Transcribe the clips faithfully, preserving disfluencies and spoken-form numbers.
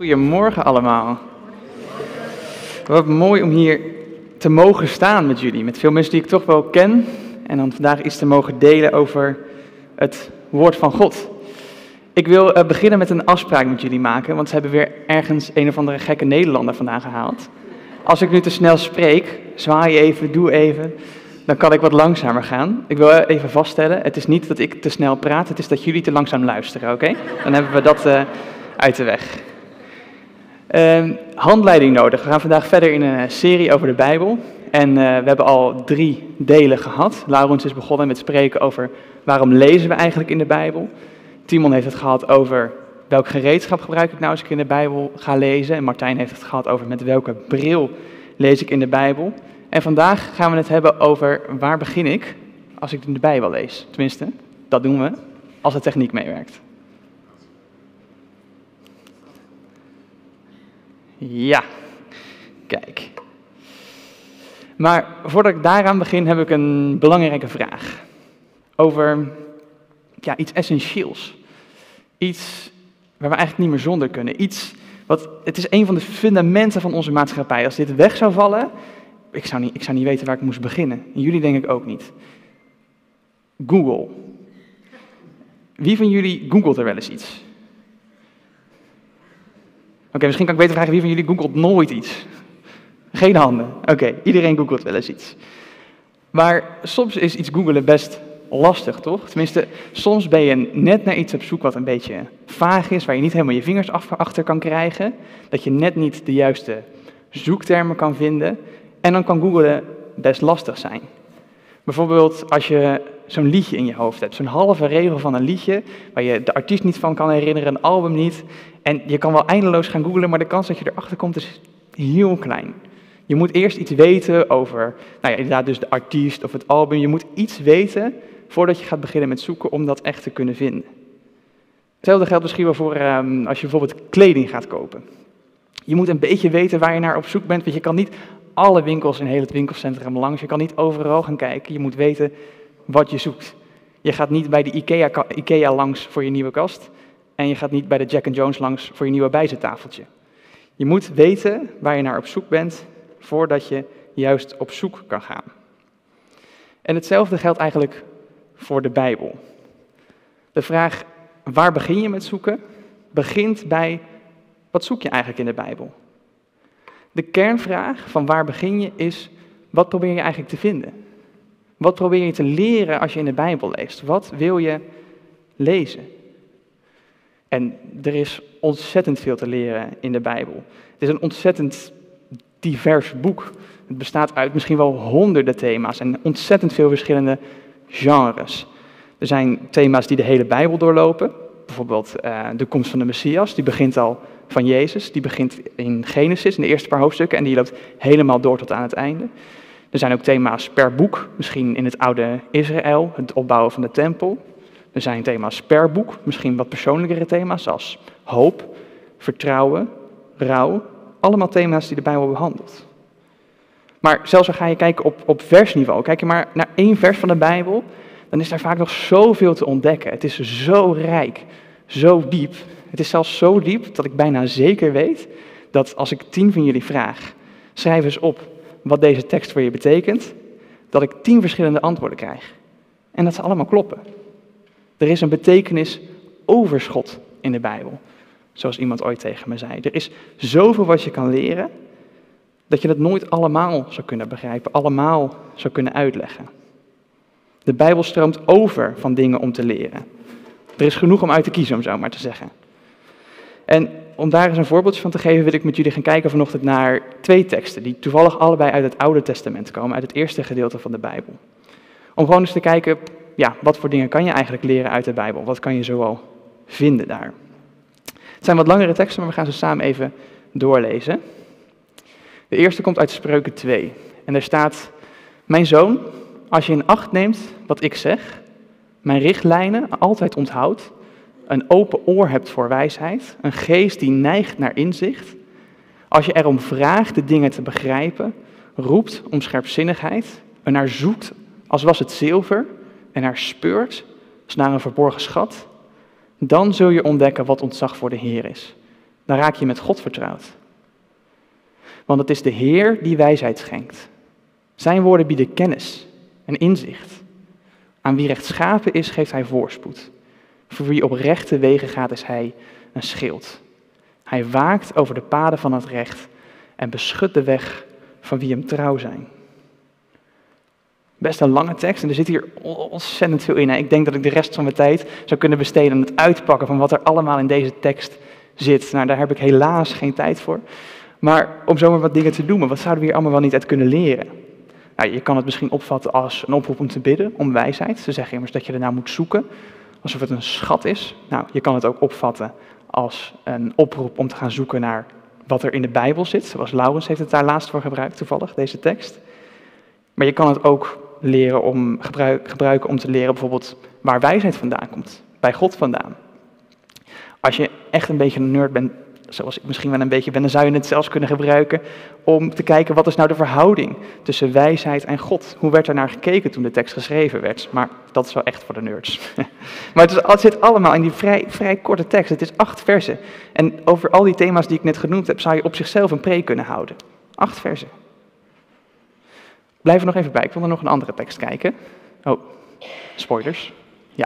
Goedemorgen allemaal. Wat mooi om hier te mogen staan met jullie, met veel mensen die ik toch wel ken. En dan vandaag iets te mogen delen over het woord van God. Ik wil uh, beginnen met een afspraak met jullie maken, want ze hebben weer ergens een of andere gekke Nederlander vandaan gehaald. Als ik nu te snel spreek, zwaai even, doe even, dan kan ik wat langzamer gaan. Ik wil even vaststellen, het is niet dat ik te snel praat, het is dat jullie te langzaam luisteren, oké? Okay? Dan hebben we dat uh, uit de weg. Uh, handleiding nodig. We gaan vandaag verder in een serie over de Bijbel. En uh, we hebben al drie delen gehad. Laurens is begonnen met spreken over waarom lezen we eigenlijk in de Bijbel. Timon heeft het gehad over welk gereedschap gebruik ik nou als ik in de Bijbel ga lezen. En Martijn heeft het gehad over met welke bril lees ik in de Bijbel. En vandaag gaan we het hebben over waar begin ik als ik in de Bijbel lees. Tenminste, dat doen we als de techniek meewerkt. Ja, kijk. Maar voordat ik daaraan begin heb ik een belangrijke vraag. Over ja, iets essentieels. Iets waar we eigenlijk niet meer zonder kunnen. Iets wat, het is een van de fundamenten van onze maatschappij. Als dit weg zou vallen, ik zou niet, ik zou niet weten waar ik moest beginnen. En jullie denk ik ook niet. Google. Wie van jullie googelt er wel eens iets? Oké, okay, misschien kan ik beter vragen, wie van jullie googelt nooit iets? Geen handen. Oké, okay, iedereen googelt wel eens iets. Maar soms is iets googelen best lastig, toch? Tenminste, soms ben je net naar iets op zoek wat een beetje vaag is, waar je niet helemaal je vingers achter kan krijgen. Dat je net niet de juiste zoektermen kan vinden. En dan kan googelen best lastig zijn. Bijvoorbeeld als je zo'n liedje in je hoofd hebt, zo'n halve regel van een liedje, waar je de artiest niet van kan herinneren, een album niet. En je kan wel eindeloos gaan googlen, maar de kans dat je erachter komt is heel klein. Je moet eerst iets weten over, nou ja, inderdaad dus de artiest of het album. Je moet iets weten voordat je gaat beginnen met zoeken om dat echt te kunnen vinden. Hetzelfde geldt misschien wel voor um, als je bijvoorbeeld kleding gaat kopen. Je moet een beetje weten waar je naar op zoek bent, want je kan niet alle winkels in heel het winkelcentrum langs. Je kan niet overal gaan kijken. Je moet weten wat je zoekt. Je gaat niet bij de Ikea, Ikea langs voor je nieuwe kast. En je gaat niet bij de Jack and Jones langs voor je nieuwe bijzettafeltje. Je moet weten waar je naar op zoek bent, voordat je juist op zoek kan gaan. En hetzelfde geldt eigenlijk voor de Bijbel. De vraag, waar begin je met zoeken, begint bij, wat zoek je eigenlijk in de Bijbel? De kernvraag van waar begin je is, wat probeer je eigenlijk te vinden? Wat probeer je te leren als je in de Bijbel leest? Wat wil je lezen? En er is ontzettend veel te leren in de Bijbel. Het is een ontzettend divers boek. Het bestaat uit misschien wel honderden thema's en ontzettend veel verschillende genres. Er zijn thema's die de hele Bijbel doorlopen. Bijvoorbeeld uh, de komst van de Messias, die begint al van Jezus. Die begint in Genesis, in de eerste paar hoofdstukken, en die loopt helemaal door tot aan het einde. Er zijn ook thema's per boek, misschien in het oude Israël, het opbouwen van de tempel. Er zijn thema's per boek, misschien wat persoonlijkere thema's, zoals hoop, vertrouwen, rouw. Allemaal thema's die de Bijbel behandelt. Maar zelfs al ga je kijken op, op versniveau, kijk je maar naar één vers van de Bijbel, dan is daar vaak nog zoveel te ontdekken. Het is zo rijk, zo diep. Het is zelfs zo diep dat ik bijna zeker weet dat als ik tien van jullie vraag, schrijf eens op wat deze tekst voor je betekent, dat ik tien verschillende antwoorden krijg. En dat ze allemaal kloppen. Er is een betekenis-overschot in de Bijbel, zoals iemand ooit tegen me zei. Er is zoveel wat je kan leren, dat je het nooit allemaal zou kunnen begrijpen, allemaal zou kunnen uitleggen. De Bijbel stroomt over van dingen om te leren. Er is genoeg om uit te kiezen, om zo maar te zeggen. En om daar eens een voorbeeldje van te geven, wil ik met jullie gaan kijken vanochtend naar twee teksten, die toevallig allebei uit het Oude Testament komen, uit het eerste gedeelte van de Bijbel. Om gewoon eens te kijken, ja, wat voor dingen kan je eigenlijk leren uit de Bijbel? Wat kan je zoal vinden daar? Het zijn wat langere teksten, maar we gaan ze samen even doorlezen. De eerste komt uit Spreuken twee. En daar staat, mijn zoon, als je in acht neemt wat ik zeg, mijn richtlijnen altijd onthoudt, een open oor hebt voor wijsheid, een geest die neigt naar inzicht, als je erom vraagt de dingen te begrijpen, roept om scherpzinnigheid, en naar zoekt als was het zilver, en naar speurt als naar een verborgen schat, dan zul je ontdekken wat ontzag voor de Heer is. dan raak je met God vertrouwd. Want het is de Heer die wijsheid schenkt. Zijn woorden bieden kennis en inzicht. Aan wie rechtschapen is, geeft hij voorspoed. Voor wie op rechte wegen gaat, is hij een schild. Hij waakt over de paden van het recht en beschut de weg van wie hem trouw zijn. Best een lange tekst en er zit hier ontzettend veel in. Ik denk dat ik de rest van mijn tijd zou kunnen besteden aan het uitpakken van wat er allemaal in deze tekst zit. Nou, daar heb ik helaas geen tijd voor. Maar om zomaar wat dingen te noemen, wat zouden we hier allemaal wel niet uit kunnen leren? Nou, je kan het misschien opvatten als een oproep om te bidden, om wijsheid. Ze zeggen immers dat je ernaar moet zoeken, alsof het een schat is. Nou, je kan het ook opvatten als een oproep om te gaan zoeken naar wat er in de Bijbel zit. Zoals Laurens heeft het daar laatst voor gebruikt, toevallig, deze tekst. Maar je kan het ook leren om, gebruik, gebruiken om te leren bijvoorbeeld waar wijsheid vandaan komt. Bij God vandaan. Als je echt een beetje een nerd bent, zoals ik misschien wel een beetje ben, dan zou je het zelfs kunnen gebruiken om te kijken wat is nou de verhouding tussen wijsheid en God. Hoe werd er naar gekeken toen de tekst geschreven werd? Maar dat is wel echt voor de nerds. Maar het, is, het zit allemaal in die vrij, vrij korte tekst. Het is acht versen. En over al die thema's die ik net genoemd heb, zou je op zichzelf een preek kunnen houden. Acht versen. Blijf er nog even bij. Ik wil er nog een andere tekst kijken. Oh, spoilers. Ja.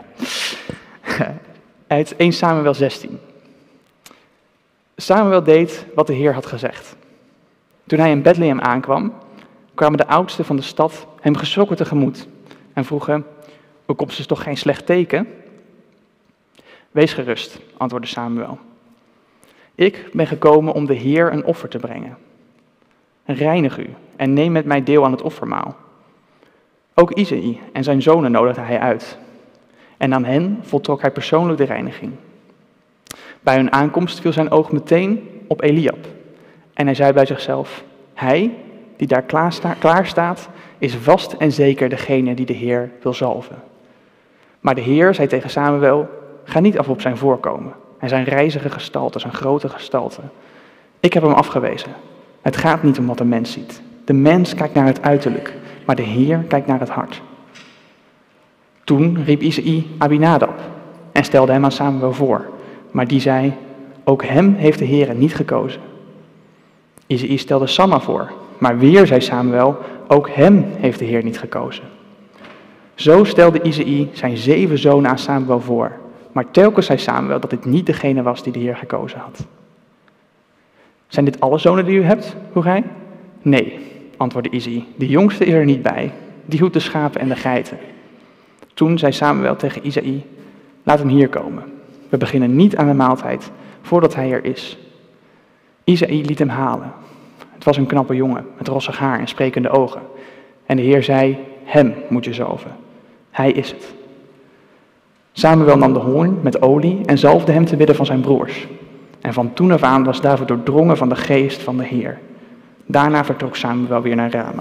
Uit eerste Samuel zestien. Samuel deed wat de Heer had gezegd. Toen hij in Bethlehem aankwam, kwamen de oudsten van de stad hem geschrokken tegemoet en vroegen, bekomst is toch geen slecht teken? Wees gerust, antwoordde Samuel. Ik ben gekomen om de Heer een offer te brengen. Reinig u en neem met mij deel aan het offermaal. Ook Isaï en zijn zonen nodigde hij uit. En aan hen voltrok hij persoonlijk de reiniging. Bij hun aankomst viel zijn oog meteen op Eliab. En hij zei bij zichzelf, hij die daar klaar, sta, klaar staat, is vast en zeker degene die de Heer wil zalven. Maar de Heer zei tegen Samuel, ga niet af op zijn voorkomen en zijn rijzige gestalte, zijn grote gestalte. Ik heb hem afgewezen. Het gaat niet om wat de mens ziet. De mens kijkt naar het uiterlijk, maar de Heer kijkt naar het hart. Toen riep Isaï Abinadab en stelde hem aan Samuel voor. Maar die zei, ook hem heeft de Heer niet gekozen. Isaï stelde Samma voor, maar weer zei Samuel, ook hem heeft de Heer niet gekozen. Zo stelde Isaï zijn zeven zonen aan Samuel voor, maar telkens zei Samuel dat dit niet degene was die de Heer gekozen had. Zijn dit alle zonen die u hebt? vroeg hij. Nee, antwoordde Isaï, de jongste is er niet bij, die hoedt de schapen en de geiten. Toen zei Samuel tegen Isaï, laat hem hier komen. We beginnen niet aan de maaltijd, voordat hij er is. Isaï liet hem halen. Het was een knappe jongen, met rossig haar en sprekende ogen. En de Heer zei, hem moet je zalven. Hij is het. Samuel nam de hoorn met olie en zalfde hem te midden van zijn broers. En van toen af aan was David doordrongen van de geest van de Heer. Daarna vertrok Samuel weer naar Rama.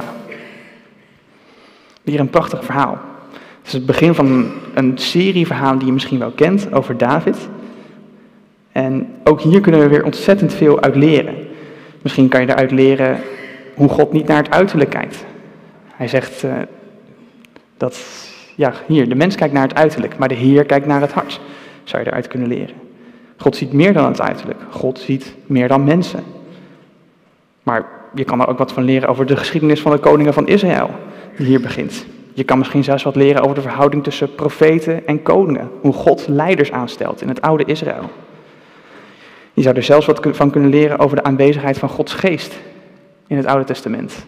Weer een prachtig verhaal. Het is het begin van een serie verhalen die je misschien wel kent over David. En ook hier kunnen we weer ontzettend veel uit leren. Misschien kan je eruit leren hoe God niet naar het uiterlijk kijkt. Hij zegt uh, dat, ja, hier, de mens kijkt naar het uiterlijk, maar de Heer kijkt naar het hart. Zou je eruit kunnen leren. God ziet meer dan het uiterlijk. God ziet meer dan mensen. Maar je kan er ook wat van leren over de geschiedenis van de koningen van Israël, die hier begint. Je kan misschien zelfs wat leren over de verhouding tussen profeten en koningen. Hoe God leiders aanstelt in het oude Israël. Je zou er zelfs wat van kunnen leren over de aanwezigheid van Gods geest in het Oude Testament.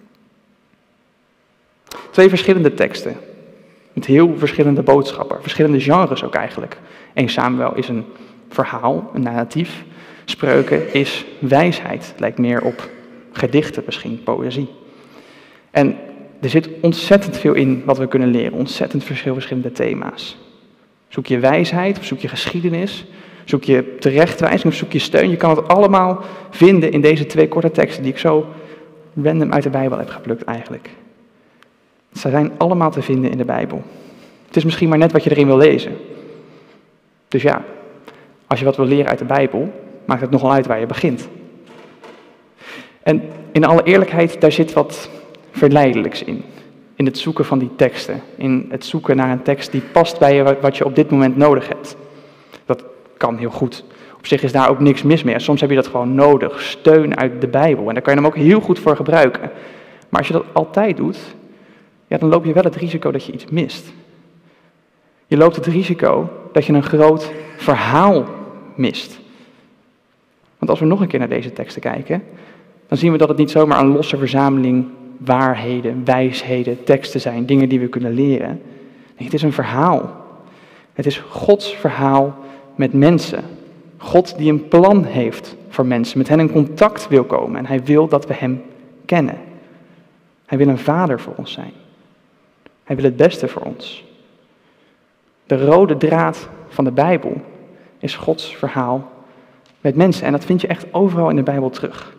Twee verschillende teksten. Met heel verschillende boodschappen. Verschillende genres ook eigenlijk. Eerste Samuel is een verhaal, een narratief. Spreuken is wijsheid. Het lijkt meer op gedichten, misschien poëzie. En er zit ontzettend veel in wat we kunnen leren. Ontzettend veel verschillende thema's. Zoek je wijsheid of zoek je geschiedenis? Zoek je terechtwijzing of zoek je steun? Je kan het allemaal vinden in deze twee korte teksten die ik zo random uit de Bijbel heb geplukt eigenlijk. Ze zijn allemaal te vinden in de Bijbel. Het is misschien maar net wat je erin wil lezen. Dus ja, als je wat wil leren uit de Bijbel, maakt het nogal uit waar je begint. En in alle eerlijkheid, daar zit wat verleidelijks in. In het zoeken van die teksten. In het zoeken naar een tekst die past bij je wat je op dit moment nodig hebt. Dat kan heel goed. Op Op zich is daar ook niks mis mee. Soms heb je dat gewoon nodig, steun uit de Bijbel. En daar kan je hem ook heel goed voor gebruiken. Maar als je dat altijd doet, ja, dan loop je wel het risico dat je iets mist. Je loopt het risico dat je een groot verhaal mist. Want als we nog een keer naar deze teksten kijken, dan zien we dat het niet zomaar een losse verzameling waarheden, wijsheden, teksten zijn, dingen die we kunnen leren. Nee, het is een verhaal. Het is Gods verhaal met mensen. God die een plan heeft voor mensen, met hen in contact wil komen en hij wil dat we hem kennen. Hij wil een vader voor ons zijn. Hij wil het beste voor ons. De rode draad van de Bijbel is Gods verhaal met mensen. En dat vind je echt overal in de Bijbel terug.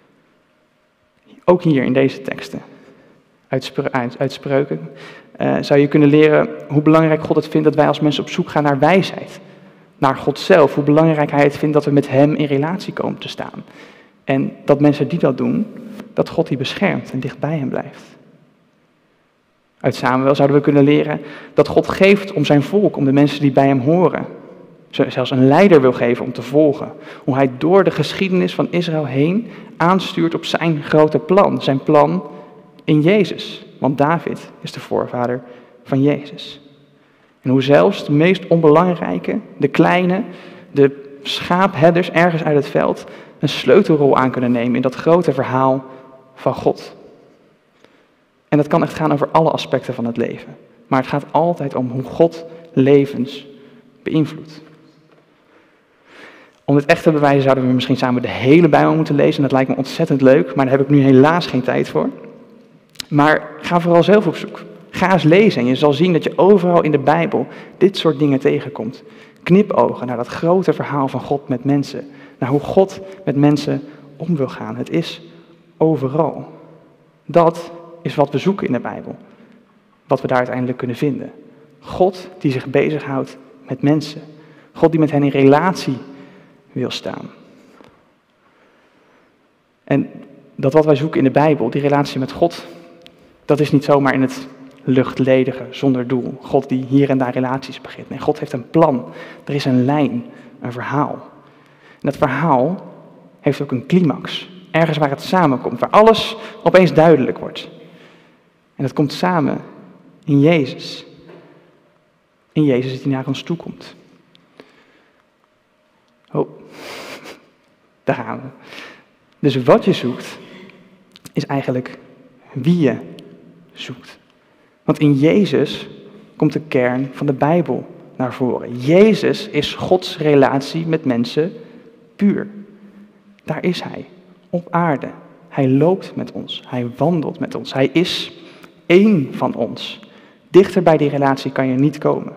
Ook hier in deze teksten. Uit, spre- uit, uit Spreuken uh, zou je kunnen leren hoe belangrijk God het vindt dat wij als mensen op zoek gaan naar wijsheid. Naar God zelf. Hoe belangrijk hij het vindt dat we met hem in relatie komen te staan. En dat mensen die dat doen, dat God die beschermt en dicht bij hem blijft. Uit Samuel zouden we kunnen leren dat God geeft om zijn volk, om de mensen die bij hem horen. Zelfs een leider wil geven om te volgen. Hoe hij door de geschiedenis van Israël heen aanstuurt op zijn grote plan. Zijn plan in Jezus. Want David is de voorvader van Jezus. En hoe zelfs de meest onbelangrijke, de kleine, de schaapherders ergens uit het veld een sleutelrol aan kunnen nemen in dat grote verhaal van God. En dat kan echt gaan over alle aspecten van het leven. Maar het gaat altijd om hoe God levens beïnvloedt. Om dit echt te bewijzen zouden we misschien samen de hele Bijbel moeten lezen. En dat lijkt me ontzettend leuk, maar daar heb ik nu helaas geen tijd voor. Maar ga vooral zelf op zoek. Ga eens lezen en je zal zien dat je overal in de Bijbel dit soort dingen tegenkomt. Knipogen naar dat grote verhaal van God met mensen. Naar hoe God met mensen om wil gaan. Het is overal. Dat is wat we zoeken in de Bijbel. Wat we daar uiteindelijk kunnen vinden. God die zich bezighoudt met mensen. God die met hen in relatie wil staan. En dat wat wij zoeken in de Bijbel, die relatie met God, dat is niet zomaar in het luchtledige, zonder doel. God die hier en daar relaties begint. Nee, God heeft een plan. Er is een lijn, een verhaal. En dat verhaal heeft ook een climax. Ergens waar het samenkomt, waar alles opeens duidelijk wordt. En dat komt samen in Jezus. In Jezus die naar ons toe komt. Oh, daar gaan we. Dus wat je zoekt, is eigenlijk wie je zoekt. Want in Jezus komt de kern van de Bijbel naar voren. Jezus is Gods relatie met mensen puur. Daar is hij, op aarde. Hij loopt met ons, hij wandelt met ons. Hij is één van ons. Dichter bij die relatie kan je niet komen.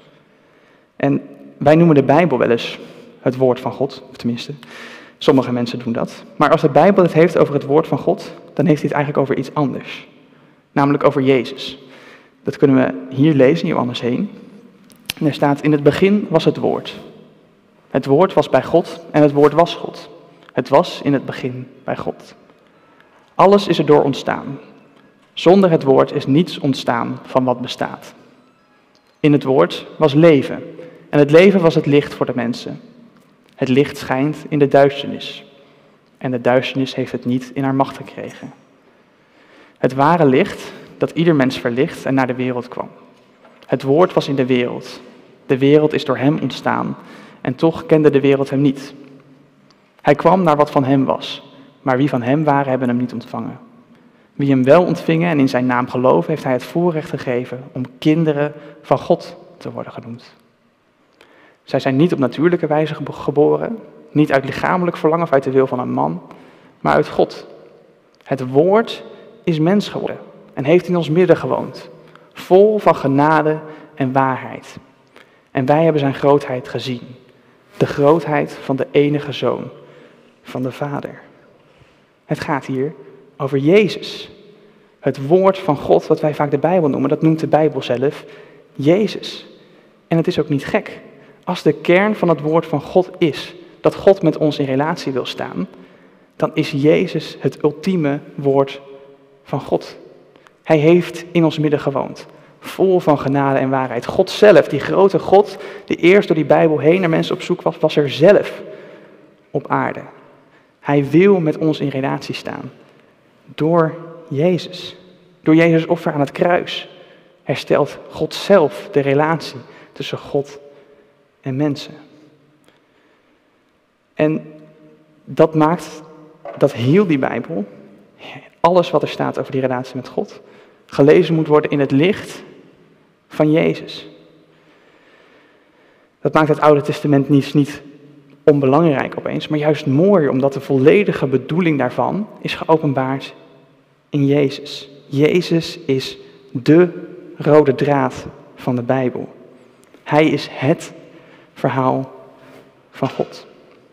En wij noemen de Bijbel wel eens het woord van God, of tenminste, sommige mensen doen dat. Maar als de Bijbel het heeft over het woord van God, dan heeft hij het eigenlijk over iets anders. Namelijk over Jezus. Dat kunnen we hier lezen in Johannes één. En er staat, in het begin was het woord. Het woord was bij God en het woord was God. Het was in het begin bij God. Alles is erdoor ontstaan. Zonder het woord is niets ontstaan van wat bestaat. In het woord was leven. En het leven was het licht voor de mensen. Het licht schijnt in de duisternis. En de duisternis heeft het niet in haar macht gekregen. Het ware licht dat ieder mens verlicht en naar de wereld kwam. Het woord was in de wereld. De wereld is door hem ontstaan. En toch kende de wereld hem niet. Hij kwam naar wat van hem was. Maar wie van hem waren, hebben hem niet ontvangen. Wie hem wel ontvingen en in zijn naam geloven, heeft hij het voorrecht gegeven om kinderen van God te worden genoemd. Zij zijn niet op natuurlijke wijze geboren, niet uit lichamelijk verlangen of uit de wil van een man, maar uit God. Het woord is mens geworden en heeft in ons midden gewoond, vol van genade en waarheid. En wij hebben zijn grootheid gezien, de grootheid van de enige Zoon van de Vader. Het gaat hier over Jezus. Het woord van God, wat wij vaak de Bijbel noemen, dat noemt de Bijbel zelf Jezus. En het is ook niet gek. Als de kern van het woord van God is dat God met ons in relatie wil staan, dan is Jezus het ultieme woord van God. Hij heeft in ons midden gewoond, vol van genade en waarheid. God zelf, die grote God, die eerst door die Bijbel heen naar mensen op zoek was, was er zelf op aarde. Hij wil met ons in relatie staan. Door Jezus. Door Jezus' offer aan het kruis herstelt God zelf de relatie tussen God en mensen. En dat maakt dat heel die Bijbel, alles wat er staat over die relatie met God, gelezen moet worden in het licht van Jezus. Dat maakt het Oude Testament niet, niet onbelangrijk opeens, maar juist mooi, omdat de volledige bedoeling daarvan is geopenbaard in Jezus. Jezus is de rode draad van de Bijbel. Hij is het verhaal van God.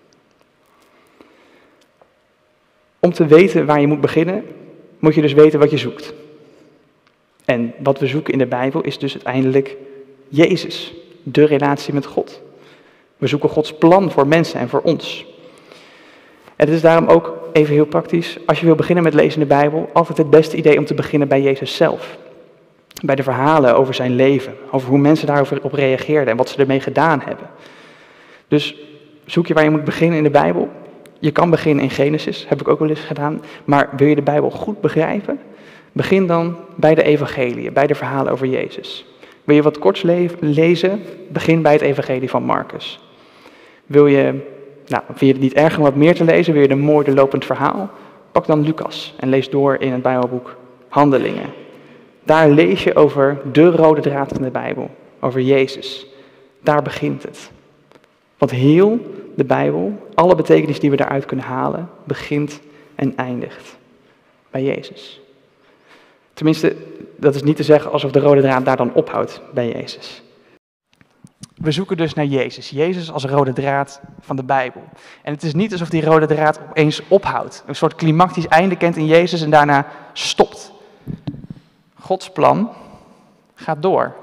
Om te weten waar je moet beginnen, moet je dus weten wat je zoekt. En wat we zoeken in de Bijbel is dus uiteindelijk Jezus, de relatie met God. We zoeken Gods plan voor mensen en voor ons. En het is daarom ook even heel praktisch, als je wil beginnen met lezen in de Bijbel, altijd het beste idee om te beginnen bij Jezus zelf. Bij de verhalen over zijn leven, over hoe mensen daarop reageerden en wat ze ermee gedaan hebben. Dus zoek je waar je moet beginnen in de Bijbel. Je kan beginnen in Genesis, heb ik ook wel eens gedaan. Maar wil je de Bijbel goed begrijpen? Begin dan bij de evangeliën, bij de verhalen over Jezus. Wil je wat korts le- lezen? Begin bij het evangelie van Marcus. Wil je, nou, vind je het niet erg om wat meer te lezen? Wil je een mooi doorlopend verhaal? Pak dan Lucas en lees door in het Bijbelboek Handelingen. Daar lees je over de rode draad van de Bijbel, over Jezus. Daar begint het. Want heel de Bijbel, alle betekenis die we daaruit kunnen halen, begint en eindigt bij Jezus. Tenminste, dat is niet te zeggen alsof de rode draad daar dan ophoudt bij Jezus. We zoeken dus naar Jezus. Jezus als rode draad van de Bijbel. En het is niet alsof die rode draad opeens ophoudt. Een soort klimactisch einde kent in Jezus en daarna stopt. Gods plan gaat door.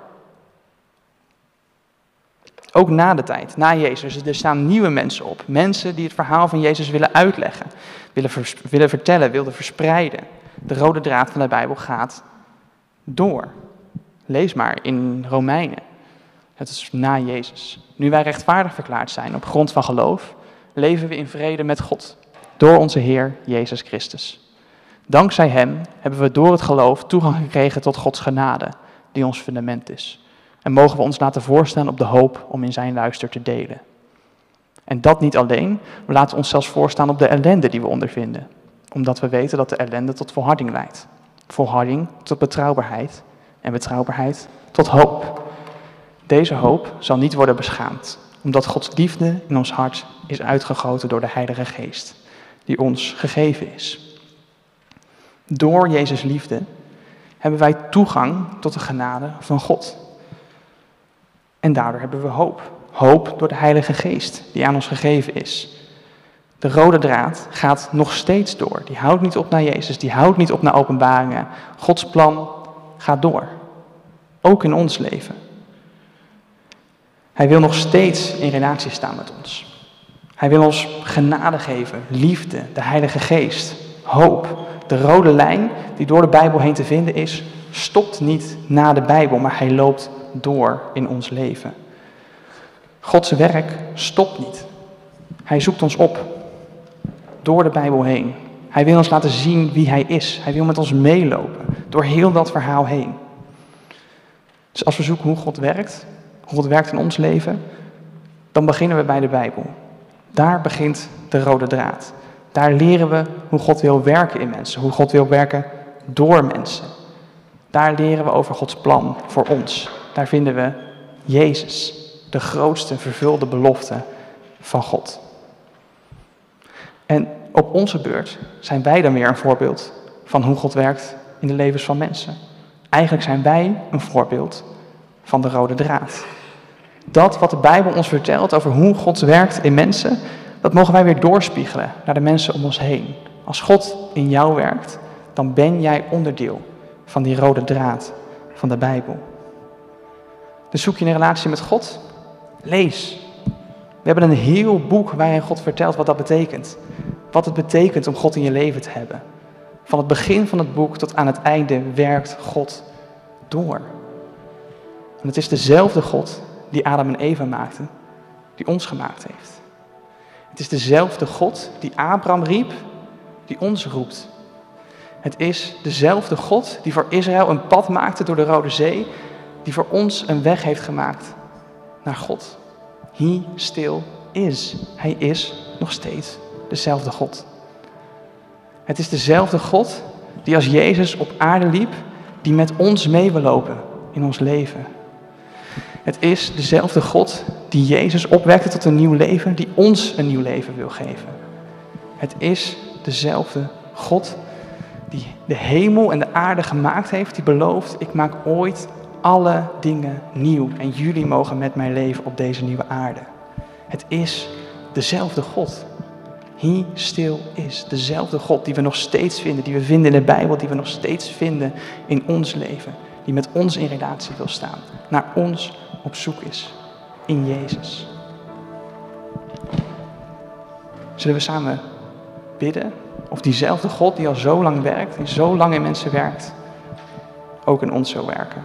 Ook na de tijd, na Jezus. Dus er staan nieuwe mensen op. Mensen die het verhaal van Jezus willen uitleggen, willen, vers- willen vertellen, willen verspreiden. De rode draad van de Bijbel gaat door. Lees maar in Romeinen. Het is na Jezus. Nu wij rechtvaardig verklaard zijn op grond van geloof, leven we in vrede met God. Door onze Heer Jezus Christus. Dankzij Hem hebben we door het geloof toegang gekregen tot Gods genade, die ons fundament is. En mogen we ons laten voorstaan op de hoop om in zijn luister te delen. En dat niet alleen, we laten ons zelfs voorstaan op de ellende die we ondervinden. Omdat we weten dat de ellende tot volharding leidt. Volharding tot betrouwbaarheid en betrouwbaarheid tot hoop. Deze hoop zal niet worden beschaamd, omdat Gods liefde in ons hart is uitgegoten door de Heilige Geest, die ons gegeven is. Door Jezus' liefde hebben wij toegang tot de genade van God. En daardoor hebben we hoop. Hoop door de Heilige Geest die aan ons gegeven is. De rode draad gaat nog steeds door. Die houdt niet op naar Jezus, die houdt niet op naar openbaringen. Gods plan gaat door. Ook in ons leven. Hij wil nog steeds in relatie staan met ons. Hij wil ons genade geven, liefde, de Heilige Geest, hoop. De rode lijn die door de Bijbel heen te vinden is, stopt niet na de Bijbel, maar hij loopt door in ons leven. Gods werk stopt niet. Hij zoekt ons op, door de Bijbel heen. Hij wil ons laten zien wie hij is. Hij wil met ons meelopen, door heel dat verhaal heen. Dus als we zoeken hoe God werkt, hoe God werkt in ons leven, dan beginnen we bij de Bijbel. Daar begint de rode draad. Daar leren we hoe God wil werken in mensen, hoe God wil werken door mensen. Daar leren we over Gods plan voor ons. Daar vinden we Jezus, de grootste vervulde belofte van God. En op onze beurt zijn wij dan weer een voorbeeld van hoe God werkt in de levens van mensen. Eigenlijk zijn wij een voorbeeld van de rode draad. Dat wat de Bijbel ons vertelt over hoe God werkt in mensen, dat mogen wij weer doorspiegelen naar de mensen om ons heen. Als God in jou werkt, dan ben jij onderdeel van die rode draad van de Bijbel. Dus zoek je een relatie met God? Lees. We hebben een heel boek waarin God vertelt wat dat betekent. Wat het betekent om God in je leven te hebben. Van het begin van het boek tot aan het einde werkt God door. En het is dezelfde God die Adam en Eva maakte, die ons gemaakt heeft. Het Het is dezelfde God die Abraham riep, die ons roept. Het is dezelfde God die voor Israël een pad maakte door de Rode Zee, die voor ons een weg heeft gemaakt naar God. He still is. Hij is nog steeds dezelfde God. Het is dezelfde God die als Jezus op aarde liep, die met ons mee wil lopen in ons leven. Het is dezelfde God die Jezus opwekte tot een nieuw leven, die ons een nieuw leven wil geven. Het is dezelfde God die de hemel en de aarde gemaakt heeft, die belooft, ik maak ooit alle dingen nieuw en jullie mogen met mij leven op deze nieuwe aarde. Het is dezelfde God. He still is. Dezelfde God die we nog steeds vinden, die we vinden in de Bijbel, die we nog steeds vinden in ons leven. Die met ons in relatie wil staan, naar ons op zoek is, in Jezus. Zullen we samen bidden of diezelfde God die al zo lang werkt, die zo lang in mensen werkt, ook in ons zal werken.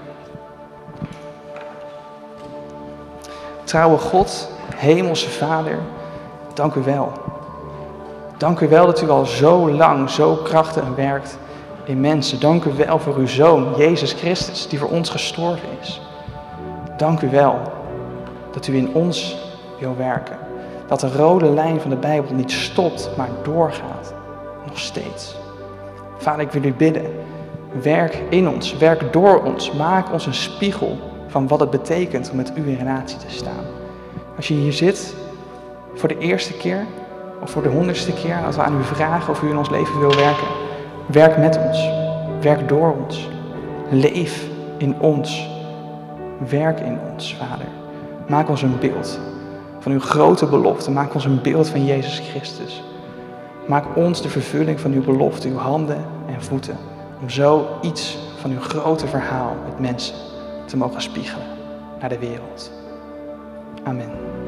Trouwe God, hemelse Vader, dank u wel. Dank u wel dat u al zo lang, zo krachtig werkt in mensen. Dank u wel voor uw Zoon, Jezus Christus, die voor ons gestorven is. Dank u wel dat u in ons wil werken. Dat de rode lijn van de Bijbel niet stopt, maar doorgaat. Nog steeds. Vader, ik wil u bidden. Werk in ons, werk door ons. Maak ons een spiegel van wat het betekent om met u in relatie te staan. Als je hier zit voor de eerste keer of voor de honderdste keer, als we aan u vragen of u in ons leven wil werken, werk met ons. Werk door ons. Leef in ons. Werk in ons, Vader. Maak ons een beeld van uw grote belofte. Maak ons een beeld van Jezus Christus. Maak ons de vervulling van uw belofte, uw handen en voeten. Om zo iets van uw grote verhaal met mensen te mogen spiegelen naar de wereld. Amen.